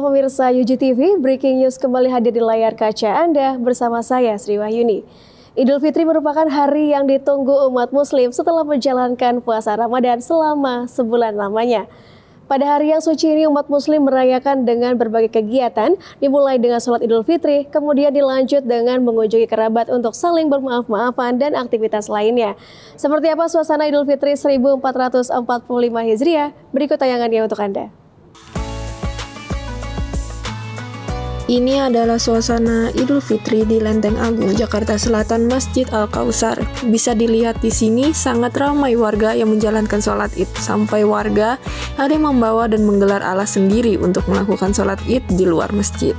Halo pemirsa UJ TV, breaking news kembali hadir di layar kaca Anda bersama saya Sri Wahyuni. Idul Fitri merupakan hari yang ditunggu umat muslim setelah menjalankan puasa Ramadan selama sebulan lamanya. Pada hari yang suci ini umat muslim merayakan dengan berbagai kegiatan, dimulai dengan sholat Idul Fitri, kemudian dilanjut dengan mengunjungi kerabat untuk saling bermaaf-maafan dan aktivitas lainnya. Seperti apa suasana Idul Fitri 1445 Hijriah? Berikut tayangannya untuk Anda. Ini adalah suasana Idul Fitri di Lenteng Agung, Jakarta Selatan, Masjid Al-Kausar. Bisa dilihat di sini sangat ramai warga yang menjalankan sholat Id. Sampai warga ada yang membawa dan menggelar alas sendiri untuk melakukan sholat Id di luar masjid.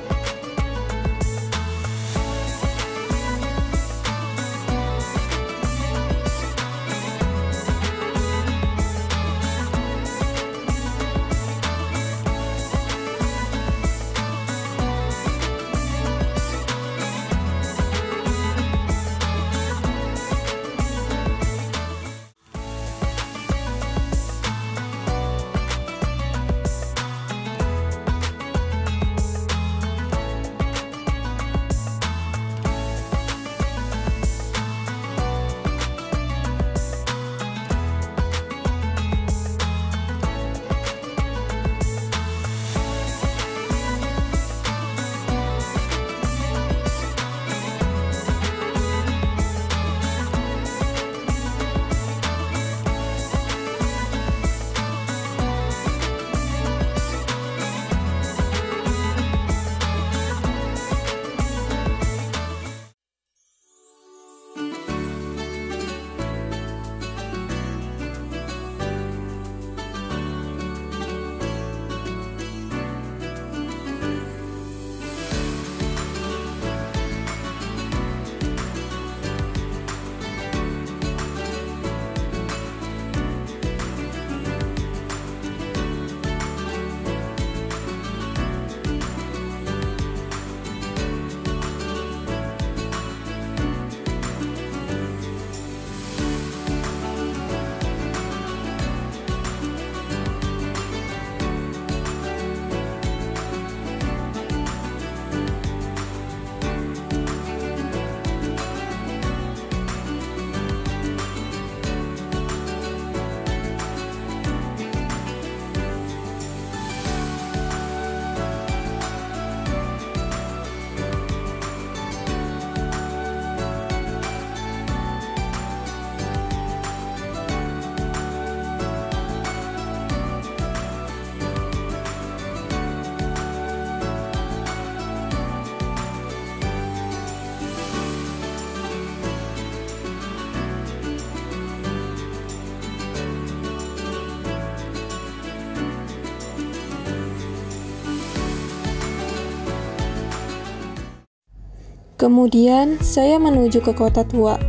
Kemudian, saya menuju ke Kota Tua.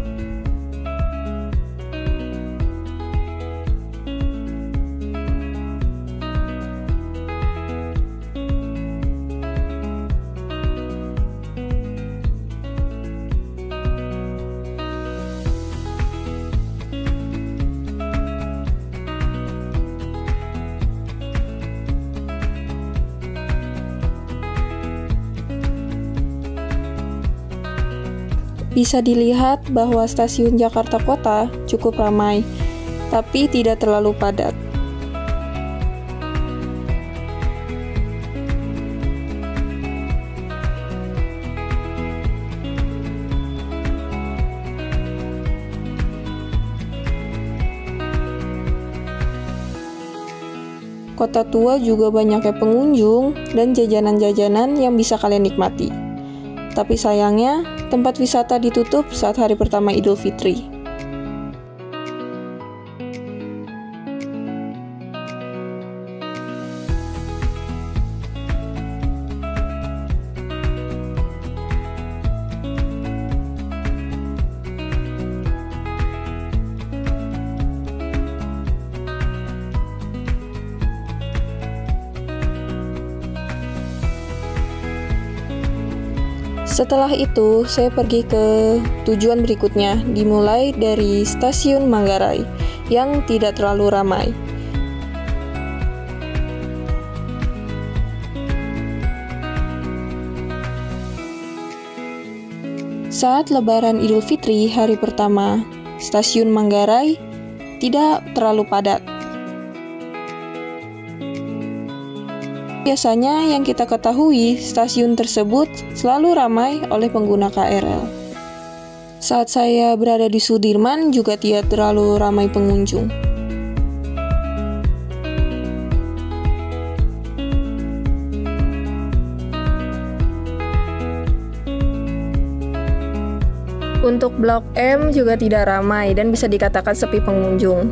Bisa dilihat bahwa stasiun Jakarta Kota cukup ramai, tapi tidak terlalu padat. Kota Tua juga banyaknya pengunjung dan jajanan-jajanan yang bisa kalian nikmati. Tapi sayangnya, tempat wisata ditutup saat hari pertama Idul Fitri. Setelah itu, saya pergi ke tujuan berikutnya, dimulai dari Stasiun Manggarai, yang tidak terlalu ramai. Saat Lebaran Idul Fitri hari pertama, stasiun Manggarai tidak terlalu padat. Biasanya yang kita ketahui, stasiun tersebut selalu ramai oleh pengguna KRL. Saat saya berada di Sudirman juga tidak terlalu ramai pengunjung. Untuk Blok M juga tidak ramai dan bisa dikatakan sepi pengunjung.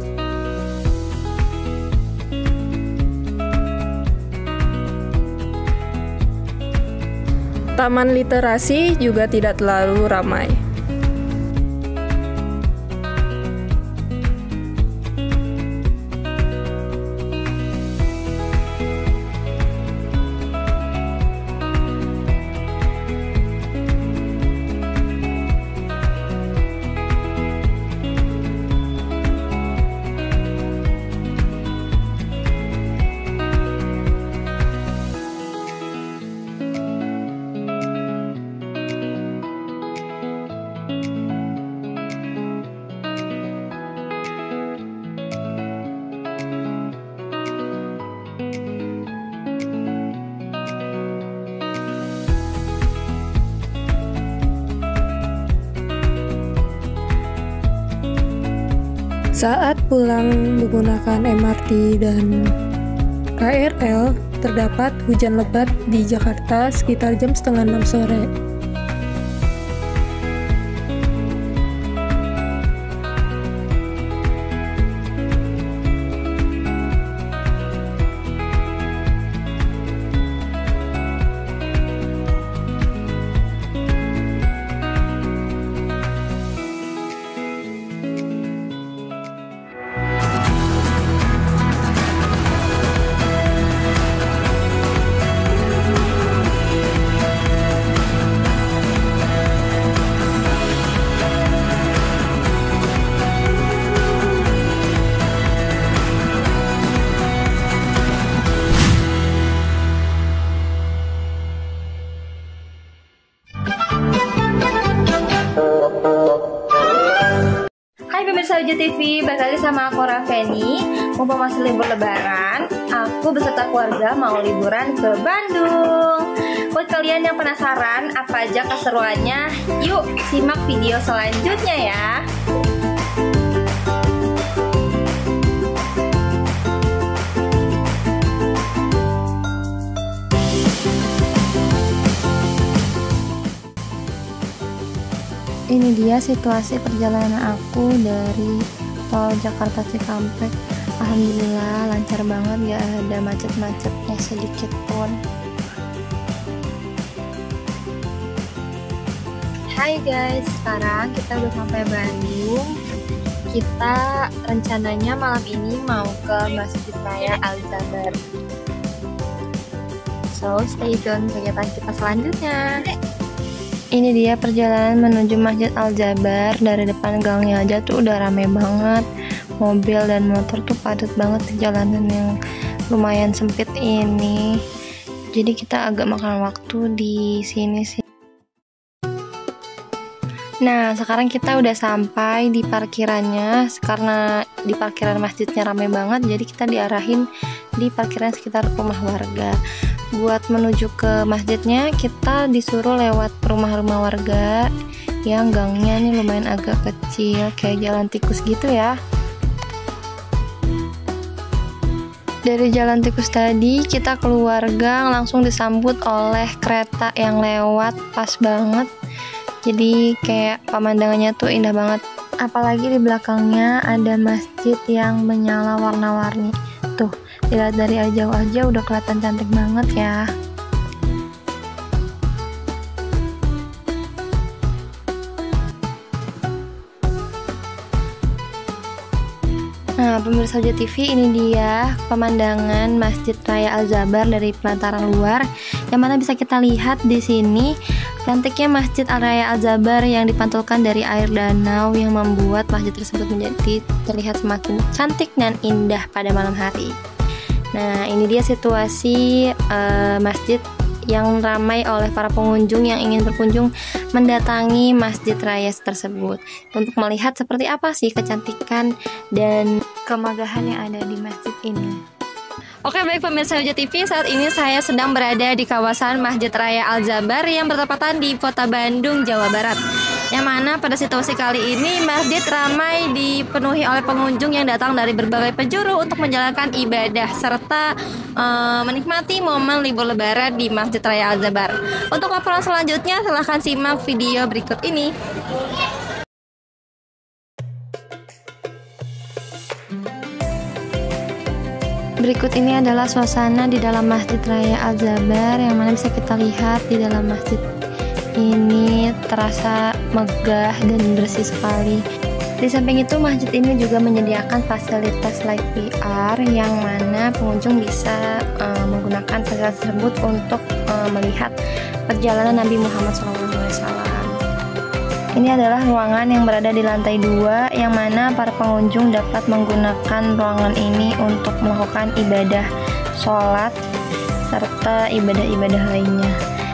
Taman Literasi juga tidak terlalu ramai. Saat pulang menggunakan MRT dan KRL, terdapat hujan lebat di Jakarta sekitar jam 5:30 sore. Hai pemirsa UJ TV, balik lagi sama aku Rafeni. Mumpung masih libur lebaran, aku beserta keluarga mau liburan ke Bandung. Buat kalian yang penasaran apa aja keseruannya, yuk simak video selanjutnya ya. Ini dia situasi perjalanan aku dari tol Jakarta Cikampek. Alhamdulillah lancar banget, gak ada macet-macetnya sedikit pun. Hai guys, sekarang kita udah sampai Bandung. Kita rencananya malam ini mau ke Masjid Raya Al-Jabar. So stay tune kegiatan kita selanjutnya. Ini dia perjalanan menuju Masjid Al-Jabar. Dari depan gangnya aja tuh udah rame banget. Mobil dan motor tuh padat banget di jalanan yang lumayan sempit ini. Jadi kita agak makan waktu di sini sih. Nah, sekarang kita udah sampai di parkirannya. Karena di parkiran masjidnya rame banget, jadi kita diarahin di parkiran sekitar rumah warga. Buat menuju ke masjidnya, kita disuruh lewat rumah-rumah warga yang gangnya nih lumayan agak kecil, kayak jalan tikus gitu ya. Dari jalan tikus tadi, kita keluar gang, langsung disambut oleh kereta yang lewat, pas banget. Jadi kayak pemandangannya tuh indah banget. Apalagi di belakangnya ada masjid yang menyala warna-warni. Tuh, dilihat dari jauh aja udah kelihatan cantik banget ya. Nah, pemirsa UJ TV, ini dia pemandangan Masjid Raya Al-Jabar dari pelataran luar, yang mana bisa kita lihat di sini cantiknya Masjid Raya Al-Jabar yang dipantulkan dari air danau yang membuat masjid tersebut menjadi terlihat semakin cantik dan indah pada malam hari. Nah, ini dia situasi masjid yang ramai oleh para pengunjung yang ingin berkunjung mendatangi Masjid Raya tersebut untuk melihat seperti apa sih kecantikan dan kemegahan yang ada di masjid ini. Oke, baik pemirsa Huja TV, saat ini saya sedang berada di kawasan Masjid Raya Al-Jabar yang bertepatan di Kota Bandung, Jawa Barat. Yang mana pada situasi kali ini masjid ramai dipenuhi oleh pengunjung yang datang dari berbagai penjuru untuk menjalankan ibadah serta menikmati momen libur lebaran di Masjid Raya Al-Jabar. Untuk laporan selanjutnya silahkan simak video berikut ini. Berikut ini adalah suasana di dalam Masjid Raya Al-Jabar yang mana bisa kita lihat di dalam masjid ini terasa megah dan bersih sekali. Di samping itu masjid ini juga menyediakan fasilitas live VR yang mana pengunjung bisa menggunakan fasilitas tersebut untuk melihat perjalanan Nabi Muhammad SAW. Ini adalah ruangan yang berada di lantai 2 yang mana para pengunjung dapat menggunakan ruangan ini untuk melakukan ibadah sholat serta ibadah-ibadah lainnya.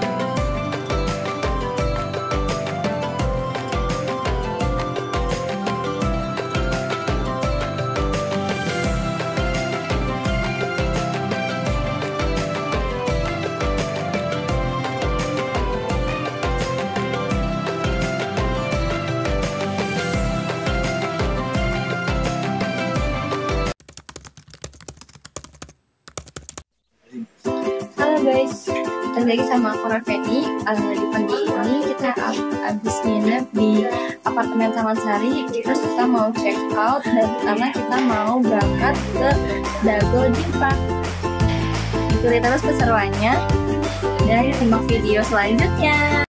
Halo guys, balik lagi sama aku Rafeni. Di pagi ini kita habis nginep di apartemen Taman Sari. Terus kita mau check out dan karena kita mau berangkat ke Dago Dream Park. Ikuti terus keseruannya dan simak video selanjutnya.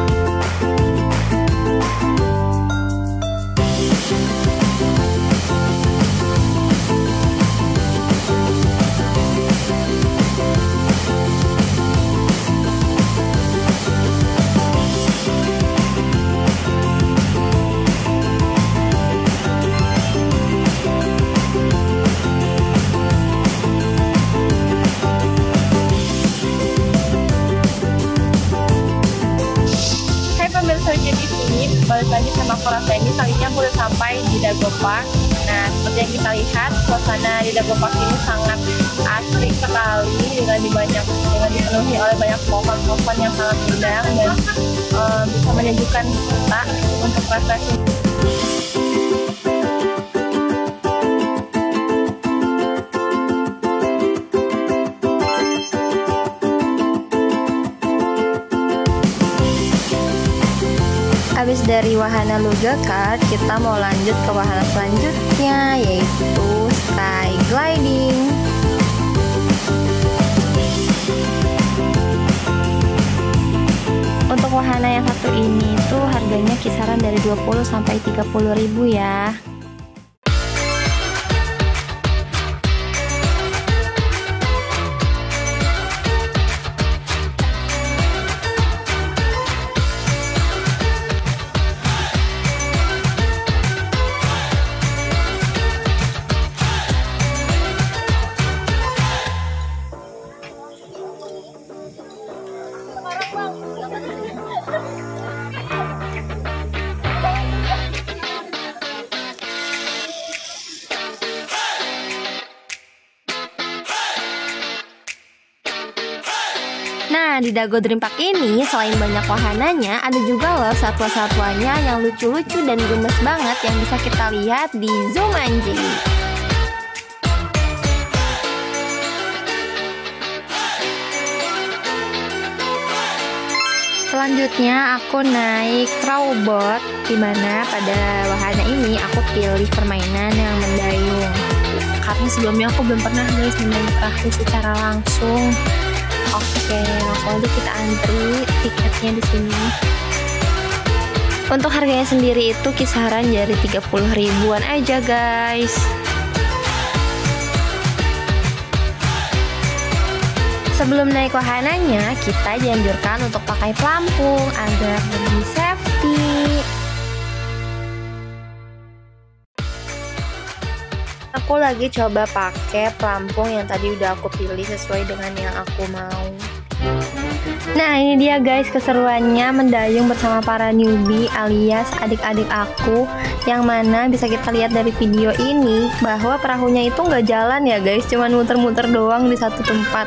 Jadi di sini balik lagi sama aku Rafeni. Kali ini aku udah sampai di Dago Park. Nah, seperti yang kita lihat, suasana di Dago Park ini sangat asri sekali dengan dipenuhi oleh banyak pohon-pohon yang sangat indah dan bisa menyejukkan kita untuk refreshing. Habis dari wahana Luga Kart, kita mau lanjut ke wahana selanjutnya, yaitu Sky Gliding. Untuk wahana yang satu ini tuh harganya kisaran dari 20 sampai 30 ribu ya. Nah, di Dago Dream Park ini selain banyak wahananya, ada juga loh satwa-satwanya yang lucu-lucu dan gemes banget yang bisa kita lihat di Zoo Manji. Selanjutnya aku naik crowboat, dimana pada wahana ini aku pilih permainan yang mendayung. Karena sebelumnya aku belum pernah guys main perahu secara langsung. Oke, langsung aja kita antri tiketnya di sini. Untuk harganya sendiri itu kisaran dari 30 ribuan aja guys. Sebelum naik wahananya, kita dianjurkan untuk pakai pelampung agar lebih safety. Aku lagi coba pakai pelampung yang tadi udah aku pilih sesuai dengan yang aku mau. Nah ini dia guys keseruannya mendayung bersama para newbie alias adik-adik aku, yang mana bisa kita lihat dari video ini bahwa perahunya itu nggak jalan ya guys, cuman muter-muter doang di satu tempat.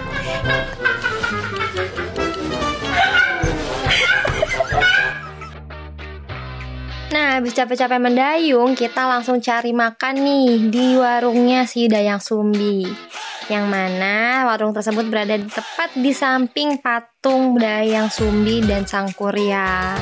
Nah habis capek-capek mendayung, kita langsung cari makan nih di warungnya si Dayang Sumbi, yang mana warung tersebut berada tepat di samping patung Dayang Sumbi dan Sang Kuryang.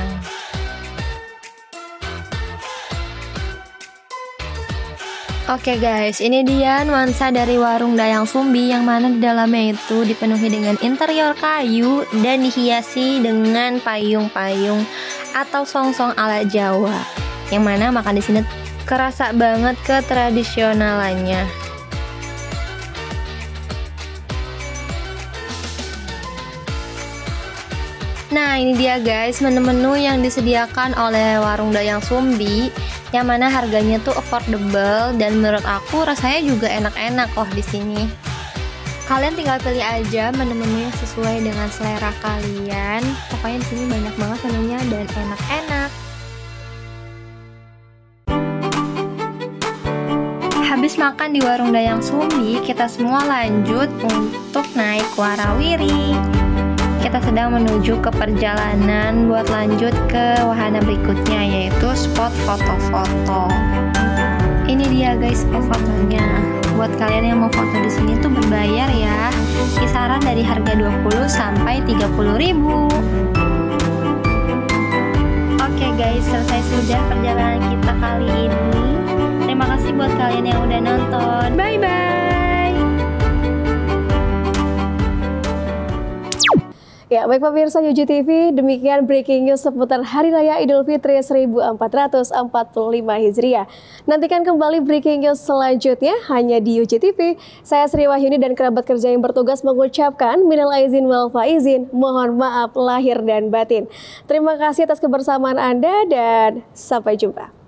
Oke guys, ini dia nuansa dari warung Dayang Sumbi, yang mana di dalamnya itu dipenuhi dengan interior kayu dan dihiasi dengan payung-payung atau song-song ala Jawa, yang mana makan di sini kerasa banget ketradisionalannya. Nah ini dia guys menu-menu yang disediakan oleh warung Dayang Sumbi, yang mana harganya tuh affordable dan menurut aku rasanya juga enak-enak loh di sini. Kalian tinggal pilih aja menu-menu yang sesuai dengan selera kalian. Pokoknya di sini banyak banget menunya dan enak-enak. Habis makan di warung Dayang Sumbi, kita semua lanjut untuk naik warawiri. Kita sedang menuju ke perjalanan buat lanjut ke wahana berikutnya, yaitu spot foto-foto. Ini dia guys spot fotonya. Buat kalian yang mau foto di sini tuh berbayar ya. Kisaran dari harga 20 sampai 30 ribu. Oke guys, selesai sudah perjalanan kita kali ini. Terima kasih buat kalian yang udah nonton. Bye bye. Ya, baik pemirsa Yuji TV, demikian breaking news seputar Hari Raya Idul Fitri 1445 Hijriah. Nantikan kembali breaking news selanjutnya hanya di Yuji TV. Saya Sri Wahyuni dan kerabat kerja yang bertugas mengucapkan minal aizin wal faizin, mohon maaf lahir dan batin. Terima kasih atas kebersamaan Anda dan sampai jumpa.